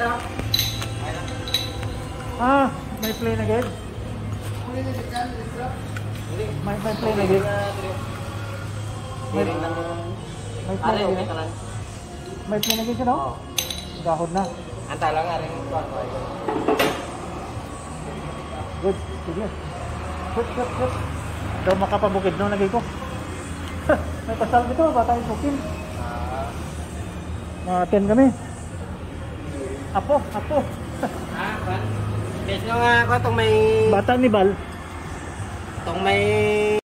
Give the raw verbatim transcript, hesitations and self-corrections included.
Ah, may play na gid. May may play na gid. May may play na gid. May play na gid no? Gahod na. Anta lang nga rin ko. Good. Sige. Good, good, good. Daw makapabukid no lagi ko. May pasal dito, bata yung bukid. Mga-ten kami. Apo, apo. Ah, kan. Bes nga ko tong may Bata ni Bal. tong may